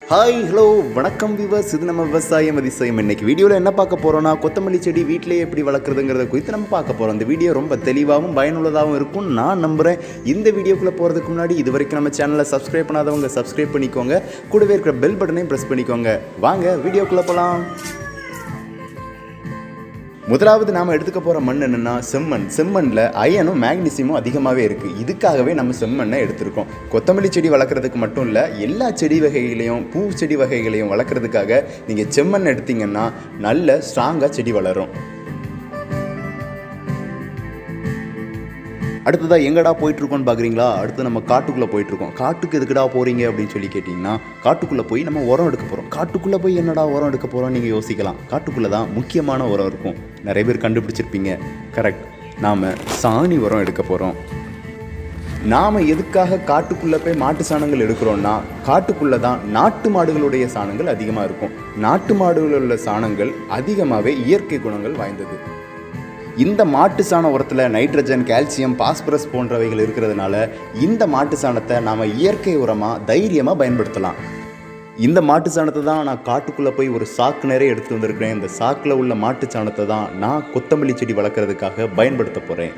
Hi hello வணக்கம் viewers, இது நம்ம விவசாயம் அதிசயம். இன்னைக்கு வீடியோவில் என்ன பார்க்க போகிறோன்னா, கொத்தமல்லி செடி வீட்டிலேயே எப்படி வளர்க்குறதுங்கிறத குறித்து நம்ம பார்க்க போகிறோம். இந்த வீடியோ ரொம்ப தெளிவாகவும் பயனுள்ளதாகவும் இருக்கும் நான் நம்புகிறேன். இந்த வீடியோக்குள்ளே போகிறதுக்கு முன்னாடி இது வரைக்கும் நம்ம சேனலை சப்ஸ்கிரைப் பண்ணாதவங்க சப்ஸ்கிரைப் பண்ணிக்கோங்க. கூடவே இருக்கிற பெல் பட்டனையும் ப்ரெஸ் பண்ணிக்கோங்க. வாங்க வீடியோக்குள்ளே போகலாம். முதலாவது நாம் எடுத்துக்க போகிற மண் என்னென்னா செம்மண். செம்மண்ணில் அயனும் மேக்னீசியமும் அதிகமாகவே இருக்குது. இதுக்காகவே நம்ம செம்மண்ணை எடுத்திருக்கோம். கொத்தமல்லி செடி வளர்க்குறதுக்கு மட்டும் இல்லை, எல்லா செடி வகைகளையும் பூ செடி வகைகளையும் வளர்க்குறதுக்காக நீங்கள் செம்மண் எடுத்திங்கன்னா நல்ல ஸ்ட்ராங்காக செடி வளரும். அடுத்ததாக எங்கடா போயிட்டுருக்கோன்னு பார்க்குறீங்களா? அடுத்து நம்ம காட்டுக்குள்ளே போயிட்டுருக்கோம். காட்டுக்கு எதுக்குடா போகிறீங்க அப்படின்னு சொல்லி கேட்டிங்கன்னா, காட்டுக்குள்ளே போய் நம்ம உரம் எடுக்க போகிறோம். காட்டுக்குள்ளே போய் என்னடா உரம் எடுக்க போகிறோம் நீங்கள் யோசிக்கலாம். காட்டுக்குள்ளே தான் முக்கியமான உரம் இருக்கும். நிறைய பேர் கண்டுபிடிச்சிருப்பீங்க. கரெக்ட், நாம் சாணி உரம் எடுக்க போகிறோம். நாம் எதுக்காக காட்டுக்குள்ளே போய் மாட்டு சாணங்கள் எடுக்கிறோன்னா, காட்டுக்குள்ளே தான் நாட்டு மாடுகளுடைய சாணங்கள் அதிகமாக இருக்கும். நாட்டு மாடுகளில் உள்ள சாணங்கள் அதிகமாகவே இயற்கை குணங்கள் வாய்ந்தது. இந்த மாட்டு சாண உரத்தில் நைட்ரஜன், கால்சியம், பாஸ்பரஸ் போன்றவைகள் இருக்கிறதுனால இந்த மாட்டு சாணத்தை நாம் இயற்கை உரமாக தைரியமாக பயன்படுத்தலாம். இந்த மாட்டு சாணத்தை தான் நான் காட்டுக்குள்ளே போய் ஒரு சாக்கு நிறைய எடுத்து வந்திருக்கிறேன். இந்த சாக்கில் உள்ள மாட்டு சாணத்தை தான் நான் கொத்தமல்லி செடி வளர்க்குறதுக்காக பயன்படுத்த போகிறேன்.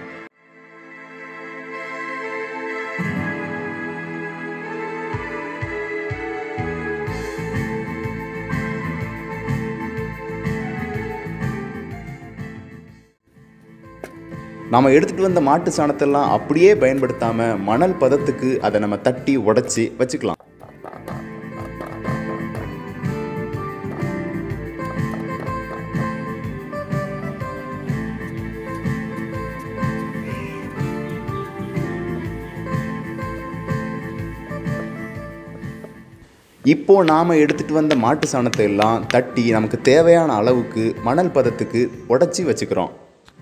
நாம் எடுத்துகிட்டு வந்த மாட்டு சாணத்தெல்லாம் அப்படியே பயன்படுத்தாமல் மணல் பதத்துக்கு அதை நம்ம தட்டி உடைச்சி வச்சுக்கலாம். இப்போது நாம் எடுத்துகிட்டு வந்த மாட்டு சாணத்தை எல்லாம் தட்டி நமக்கு தேவையான அளவுக்கு மணல் பதத்துக்கு உடைச்சி வச்சுக்கிறோம்.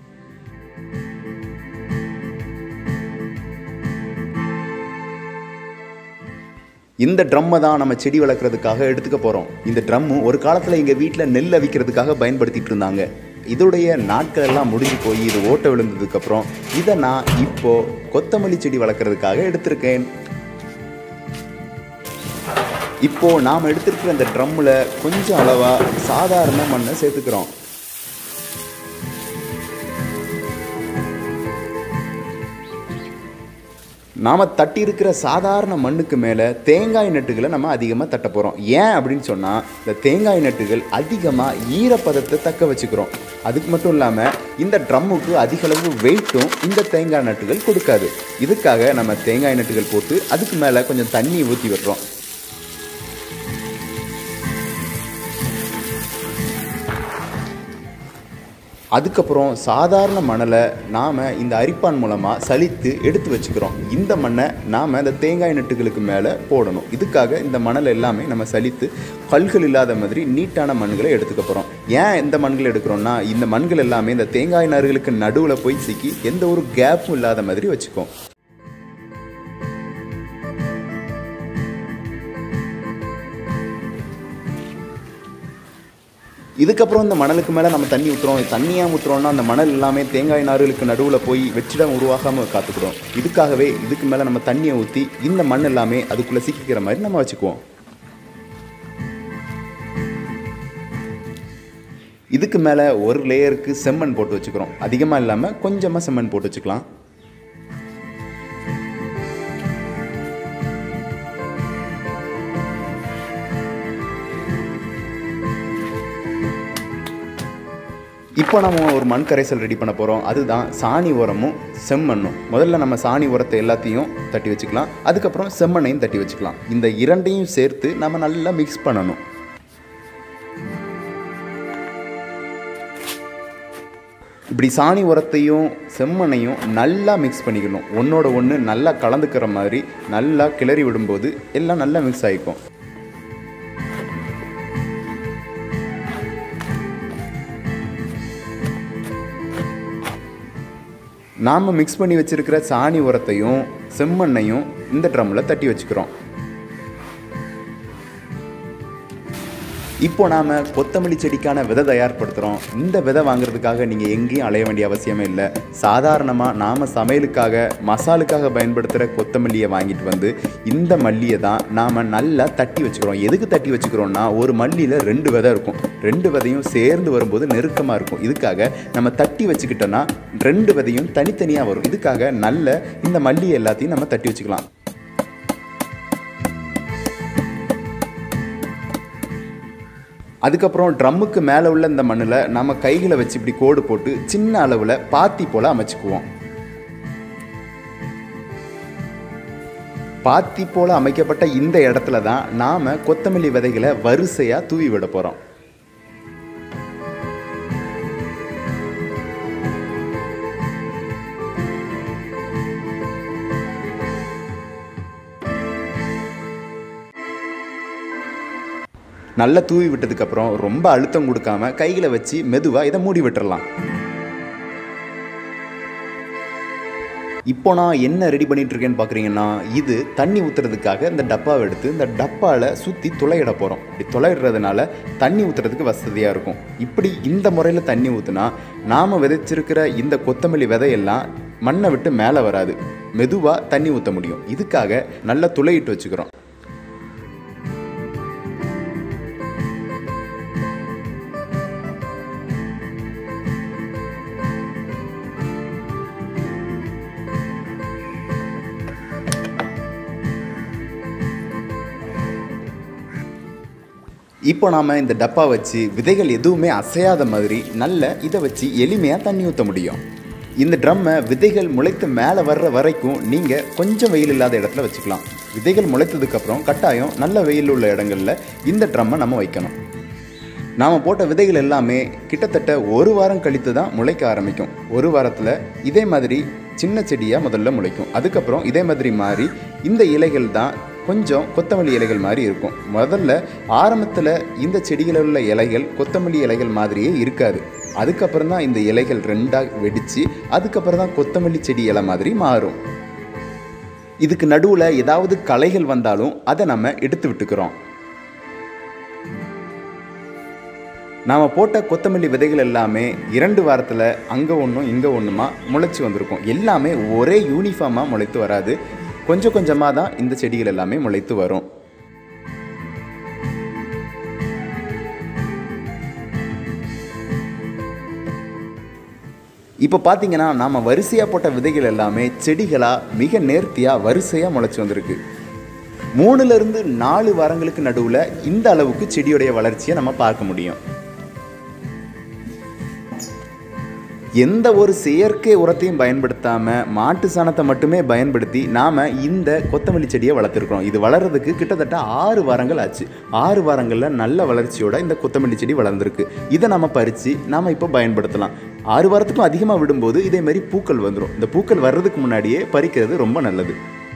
இந்த ட்ரம்மை தான் நம்ம செடி வளர்க்குறதுக்காக எடுத்துக்க போகிறோம். இந்த ட்ரம்மு ஒரு காலத்தில் எங்கள் வீட்டில் நெல் அவிக்கிறதுக்காக பயன்படுத்திகிட்டு இருந்தாங்க. இதோடைய நாட்கள் எல்லாம் முடிஞ்சு போய் இது ஓட்ட விழுந்ததுக்கப்புறம் இதை நான் இப்போது கொத்தமல்லி செடி வளர்க்குறதுக்காக எடுத்திருக்கேன். இப்போது நாம் எடுத்துருக்கிற இந்த ட்ரம்மில் கொஞ்சம் அளவாக சாதாரண மண்ணை சேர்த்துக்கிறோம். நாம் தட்டி இருக்கிற சாதாரண மண்ணுக்கு மேலே தேங்காய் நட்டுகளை நம்ம அதிகமாக தட்ட போகிறோம். ஏன் அப்படின்னு சொன்னால், இந்த தேங்காய் நட்டுகள் அதிகமாக ஈரப்பதத்தை தக்க வச்சுக்கிறோம். அதுக்கு மட்டும் இல்லாமல் இந்த ட்ரம்முக்கு அதிகளவு வெயிட்டும் இந்த தேங்காய் நட்டுகள் கொடுக்காது. இதுக்காக நம்ம தேங்காய் நட்டுகள் போட்டு அதுக்கு மேலே கொஞ்சம் தண்ணி ஊற்றி விடுறோம். அதுக்கப்புறம் சாதாரண மணலை நாம் இந்த அரிப்பான் மூலமாக சலித்து எடுத்து வச்சுக்கிறோம். இந்த மண்ணை நாம் இந்த தேங்காய் நட்டுகளுக்கு மேலே போடணும். இதுக்காக இந்த மணல் எல்லாமே நம்ம சலித்து கல்கள் இல்லாத மாதிரி நீட்டான மண்களை எடுத்துக்க போகிறோம். ஏன் இந்த மண்களை எடுக்கிறோன்னா, இந்த மண்கள் எல்லாமே இந்த தேங்காய் நார்களுக்கு நடுவில் போய் சிக்கி எந்த ஒரு கேப்பும் இல்லாத மாதிரி வச்சுக்கோம். இதுக்கப்புறம் இந்த மணலுக்கு மேலே நம்ம தண்ணி ஊற்றுறோம். தண்ணியாக ஊற்றுறோன்னா அந்த மணல் எல்லாமே தேங்காய் நார்களுக்கு நடுவில் போய் வெற்றிடம் உருவாகாமல் காத்துக்கிறோம். இதுக்காகவே இதுக்கு மேலே நம்ம தண்ணியை ஊற்றி இந்த மண் எல்லாமே அதுக்குள்ளே சிக்கிக்கிற மாதிரி நம்ம வச்சுக்குவோம். இதுக்கு மேலே ஒரு லேயருக்கு செம்மண் போட்டு வச்சுக்கிறோம். அதிகமாக இல்லாமல் கொஞ்சமாக செம்மண் போட்டு வச்சுக்கலாம். இப்போ நம்ம ஒரு மண் கரைசல் ரெடி பண்ண போகிறோம். அதுதான் சாணி உரமும் செம்மண்ணும். முதல்ல நம்ம சாணி உரத்தை எல்லாத்தையும் தட்டி வச்சுக்கலாம். அதுக்கப்புறம் செம்மண்ணையும் தட்டி வச்சுக்கலாம். இந்த இரண்டையும் சேர்த்து நம்ம நல்லா மிக்ஸ் பண்ணணும். இப்படி சாணி உரத்தையும் செம்மண்ணையும் நல்லா மிக்ஸ் பண்ணிக்கணும். ஒன்றோட ஒன்று நல்லா கலந்துக்கிற மாதிரி நல்லா கிளறி விடும்போது எல்லாம் நல்லா மிக்ஸ் ஆகிக்கும். நாம் மிக்ஸ் பண்ணி வச்சுருக்கிற சாணி உரத்தையும் செம்மண்ணையும் இந்த ட்ரம்மில் தட்டி வச்சுக்கிறோம். இப்போ நாம் கொத்தமல்லி செடிக்கான விதை தயார்படுத்துகிறோம். இந்த விதை வாங்குறதுக்காக நீங்கள் எங்கேயும் அலைய வேண்டிய அவசியமே இல்லை. சாதாரணமாக நாம் சமையலுக்காக மசாலுக்காக பயன்படுத்துகிற கொத்தமல்லியை வாங்கிட்டு வந்து இந்த மல்லியை தான் நாம் நல்லா தட்டி வச்சுக்கிறோம். எதுக்கு தட்டி வச்சுக்கிறோன்னா, ஒரு மல்லியில் 2 விதை இருக்கும். 2 விதையும் சேர்ந்து வரும்போது நெருக்கமாக இருக்கும். இதுக்காக நம்ம தட்டி வச்சுக்கிட்டோன்னா 2 விதையும் தனித்தனியாக வரும். இதுக்காக நல்ல இந்த மல்லியை எல்லாத்தையும் நம்ம தட்டி வச்சுக்கலாம். அதுக்கப்புறம் ட்ரம்முக்கு மேலே உள்ள இந்த மண்ணில் நம்ம கைகளை வச்சு இப்படி கோடு போட்டு சின்ன அளவில் பாத்தி போல் அமைச்சுக்குவோம். பாத்தி போல் அமைக்கப்பட்ட இந்த இடத்துல தான் நாம் கொத்தமல்லி விதைகளை வரிசையாக தூவி விட போகிறோம். நல்லா தூவி விட்டதுக்கப்புறம் ரொம்ப அழுத்தம் கொடுக்காம கைகளை வச்சு மெதுவாக இதை மூடி விட்டுறலாம். இப்போ நான் என்ன ரெடி பண்ணிட்டு இருக்கேன்னு பார்க்குறீங்கன்னா, இது தண்ணி ஊற்றுறதுக்காக இந்த டப்பாவை எடுத்து இந்த டப்பாவில் சுற்றி துளையிட போகிறோம். இப்படி துளையிடுறதுனால தண்ணி ஊற்றுறதுக்கு வசதியாக இருக்கும். இப்படி இந்த முறையில் தண்ணி ஊற்றுனா நாம் விதைச்சிருக்கிற இந்த கொத்தமல்லி விதையெல்லாம் மண்ணை விட்டு மேலே வராது, மெதுவாக தண்ணி ஊற்ற முடியும். இதுக்காக நல்லா துளையிட்டு வச்சுக்கிறோம். இப்போ நாம் இந்த டப்பா வச்சு விதைகள் எதுவுமே அசையாத மாதிரி நல்ல இதை வச்சு எளிமையாக தண்ணி ஊற்ற முடியும். இந்த ட்ரம்மை விதைகள் முளைத்து மேலே வர்ற வரைக்கும் நீங்கள் கொஞ்சம் வெயில் இல்லாத இடத்துல வச்சுக்கலாம். விதைகள் முளைத்ததுக்கப்புறம் கட்டாயம் நல்ல வெயில் உள்ள இடங்களில் இந்த ட்ரம்மை நம்ம வைக்கணும். நாம் போட்ட விதைகள் எல்லாமே கிட்டத்தட்ட 1 வாரம் கழித்து தான் முளைக்க ஆரம்பிக்கும். 1 வாரத்தில் இதே மாதிரி சின்ன செடியாக முதல்ல முளைக்கும். அதுக்கப்புறம் இதே மாதிரி மாறி இந்த இலைகள் தான் கொஞ்சம் கொத்தமல்லி இலைகள் மாதிரி இருக்கும். முதல்ல ஆரம்பத்தில் இந்த செடிகளில் உள்ள இலைகள் கொத்தமல்லி இலைகள் மாதிரியே இருக்காது. அதுக்கப்புறம் தான் இந்த இலைகள் 2ஆக வெடித்து அதுக்கப்புறம் தான் கொத்தமல்லி செடி இலை மாதிரி மாறும். இதுக்கு நடுவில் ஏதாவது களைகள் வந்தாலும் அதை நம்ம எடுத்து விட்டுக்கிறோம். நாம் போட்ட கொத்தமல்லி விதைகள் எல்லாமே 2 வாரத்தில் அங்கே ஒன்றும் இங்கே ஒன்றுமா முளைச்சி வந்திருக்கும். எல்லாமே ஒரே யூனிஃபார்மாக முளைத்து வராது. கொஞ்சம் கொஞ்சமாக தான் இந்த செடிகள் எல்லாமே முளைத்து வரும். இப்போ பார்த்தீங்கன்னா நாம் வரிசையாக போட்ட விதைகள் எல்லாமே செடிகளாக மிக நேர்த்தியாக வரிசையாக முளைச்சி வந்திருக்கு. 3லிருந்து 4 வாரங்களுக்கு நடுவில் இந்த அளவுக்கு செடியுடைய வளர்ச்சியை நம்ம பார்க்க முடியும். எந்த ஒரு செயற்கை உரத்தையும் பயன்படுத்தாமல் மாட்டு சாணத்தை மட்டுமே பயன்படுத்தி நாம் இந்த கொத்தமல்லி செடியை வளர்த்துருக்கிறோம். இது வளர்கிறதுக்கு கிட்டத்தட்ட 6 வாரங்கள் ஆச்சு. 6 வாரங்களில் நல்ல வளர்ச்சியோட இந்த கொத்தமல்லி செடி வளர்ந்துருக்கு. இதை நம்ம பறித்து நாம் இப்போ பயன்படுத்தலாம். 6 வாரத்துக்கும் அதிகமாக விடும்போது இதேமாரி பூக்கள் வந்துடும். இந்த பூக்கள் வர்றதுக்கு முன்னாடியே பறிக்கிறது ரொம்ப நல்லது.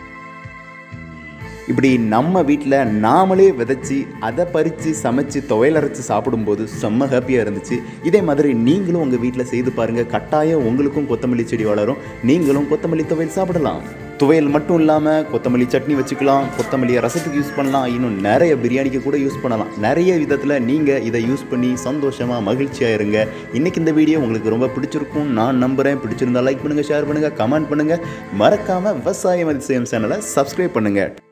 இப்படி நம்ம வீட்டில் நாமளே விதைச்சி அதை பறித்து சமைச்சு துவையல் அரைச்சி சாப்பிடும்போது செம்ம ஹாப்பியாக இருந்துச்சு. இதே மாதிரி நீங்களும் உங்கள் வீட்டில் செய்து பாருங்கள். கட்டாயம் உங்களுக்கும் கொத்தமல்லி செடி வளரும். நீங்களும் கொத்தமல்லி துவையல் சாப்பிடலாம். துவையல் மட்டும் இல்லாமல் கொத்தமல்லி சட்னி வச்சுக்கலாம், கொத்தமல்லியை ரசத்துக்கு யூஸ் பண்ணலாம், இன்னும் நிறைய பிரியாணிக்கு கூட யூஸ் பண்ணலாம். நிறைய விதத்தில் நீங்கள் இதை யூஸ் பண்ணி சந்தோஷமாக மகிழ்ச்சியாக இருங்க. இன்றைக்கி இந்த வீடியோ உங்களுக்கு ரொம்ப பிடிச்சிருக்கும் நான் நம்புகிறேன். பிடிச்சிருந்தால் லைக் பண்ணுங்கள், ஷேர் பண்ணுங்கள், கமெண்ட் பண்ணுங்கள். மறக்காமல் விவசாயம் அதிசயம் சேனலை சப்ஸ்கிரைப் பண்ணுங்கள்.